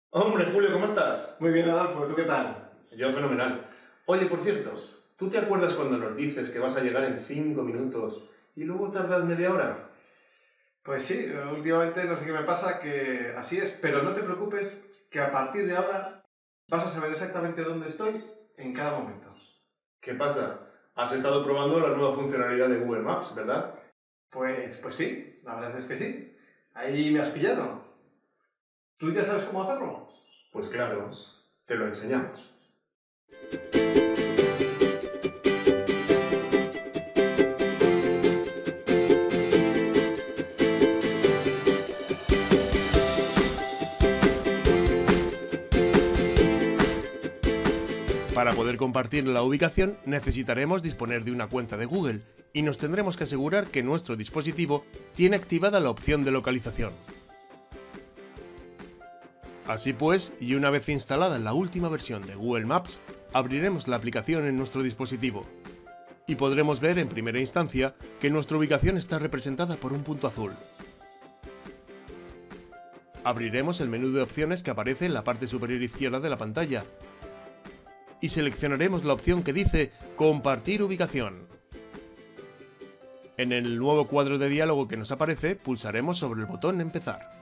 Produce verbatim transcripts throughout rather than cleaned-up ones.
Hombre, Julio, ¿cómo estás? Muy bien, Adolfo, ¿tú qué tal? Yo fenomenal. Oye, por cierto, ¿tú te acuerdas cuando nos dices que vas a llegar en cinco minutos y luego tardas media hora? Pues sí, últimamente no sé qué me pasa, que así es, pero no te preocupes, que a partir de ahora vas a saber exactamente dónde estoy en cada momento. ¿Qué pasa? Has estado probando la nueva funcionalidad de Google Maps, ¿verdad? Pues, pues sí, la verdad es que sí. Ahí me has pillado. ¿Tú ya sabes cómo hacerlo? Pues claro, te lo enseñamos. Para poder compartir la ubicación necesitaremos disponer de una cuenta de Google y nos tendremos que asegurar que nuestro dispositivo tiene activada la opción de localización. Así pues, y una vez instalada la última versión de Google Maps, abriremos la aplicación en nuestro dispositivo y podremos ver en primera instancia que nuestra ubicación está representada por un punto azul. Abriremos el menú de opciones que aparece en la parte superior izquierda de la pantalla y seleccionaremos la opción que dice Compartir ubicación. En el nuevo cuadro de diálogo que nos aparece, pulsaremos sobre el botón Empezar.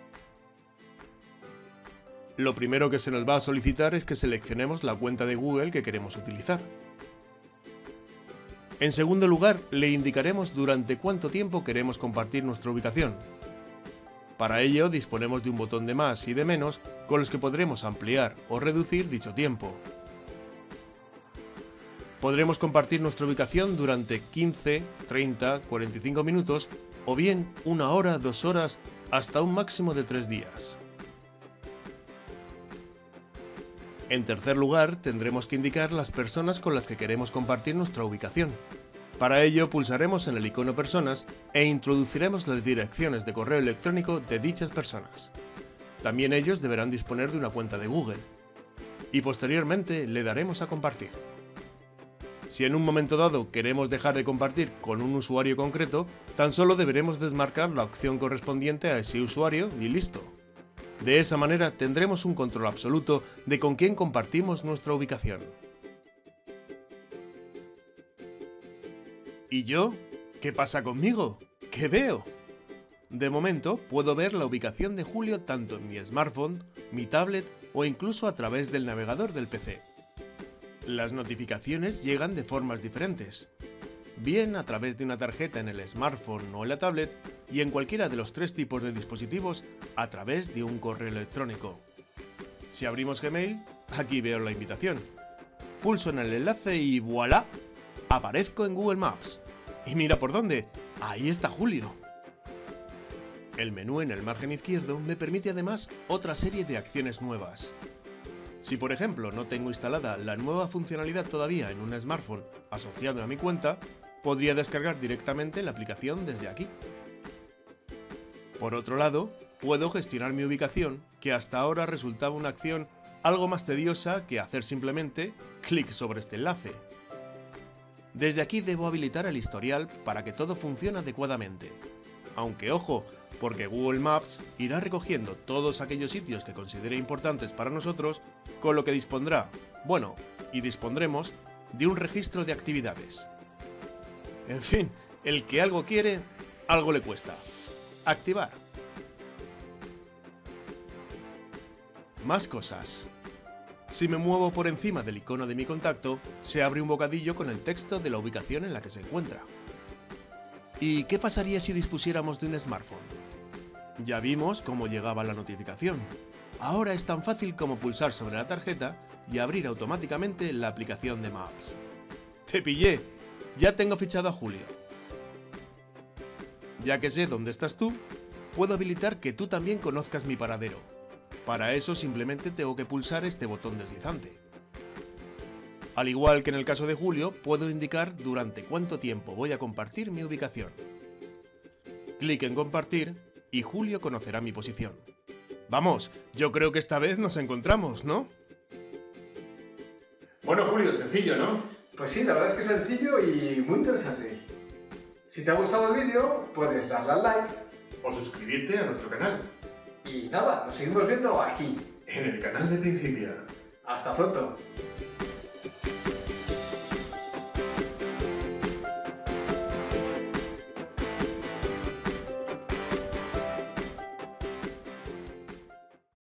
Lo primero que se nos va a solicitar es que seleccionemos la cuenta de Google que queremos utilizar. En segundo lugar, le indicaremos durante cuánto tiempo queremos compartir nuestra ubicación. Para ello, disponemos de un botón de más y de menos con los que podremos ampliar o reducir dicho tiempo. Podremos compartir nuestra ubicación durante quince, treinta, cuarenta y cinco minutos o bien una hora, dos horas, hasta un máximo de tres días. En tercer lugar, tendremos que indicar las personas con las que queremos compartir nuestra ubicación. Para ello, pulsaremos en el icono Personas e introduciremos las direcciones de correo electrónico de dichas personas. También ellos deberán disponer de una cuenta de Google. Y posteriormente le daremos a Compartir. Si en un momento dado queremos dejar de compartir con un usuario concreto, tan solo deberemos desmarcar la opción correspondiente a ese usuario y listo. De esa manera tendremos un control absoluto de con quién compartimos nuestra ubicación. ¿Y yo? ¿Qué pasa conmigo? ¿Qué veo? De momento puedo ver la ubicación de Julio tanto en mi smartphone, mi tablet o incluso a través del navegador del P C. Las notificaciones llegan de formas diferentes, bien a través de una tarjeta en el smartphone o en la tablet, y en cualquiera de los tres tipos de dispositivos a través de un correo electrónico. Si abrimos Gmail, aquí veo la invitación. Pulso en el enlace y ¡voilá! Aparezco en Google Maps. Y mira por dónde, ahí está Julio. El menú en el margen izquierdo me permite además otra serie de acciones nuevas. Si por ejemplo no tengo instalada la nueva funcionalidad todavía en un smartphone asociado a mi cuenta, podría descargar directamente la aplicación desde aquí. Por otro lado, puedo gestionar mi ubicación, que hasta ahora resultaba una acción algo más tediosa que hacer simplemente clic sobre este enlace. Desde aquí debo habilitar el historial para que todo funcione adecuadamente. Aunque ojo, porque Google Maps irá recogiendo todos aquellos sitios que considere importantes para nosotros, con lo que dispondrá, bueno, y dispondremos, de un registro de actividades. En fin, el que algo quiere, algo le cuesta. Activar. Más cosas. Si me muevo por encima del icono de mi contacto, se abre un bocadillo con el texto de la ubicación en la que se encuentra. ¿Y qué pasaría si dispusiéramos de un smartphone? Ya vimos cómo llegaba la notificación. Ahora es tan fácil como pulsar sobre la tarjeta y abrir automáticamente la aplicación de Maps. ¡Te pillé! Ya tengo fichado a Julio. Ya que sé dónde estás tú, puedo habilitar que tú también conozcas mi paradero. Para eso simplemente tengo que pulsar este botón deslizante. Al igual que en el caso de Julio, puedo indicar durante cuánto tiempo voy a compartir mi ubicación. Clic en Compartir y Julio conocerá mi posición. Vamos, yo creo que esta vez nos encontramos, ¿no? Bueno, Julio, sencillo, ¿no? Pues sí, la verdad es que es sencillo y muy interesante. Si te ha gustado el vídeo, puedes darle al like O suscribirte a nuestro canal. y nada, nos seguimos viendo aquí, en el canal de Principia. ¡Hasta pronto!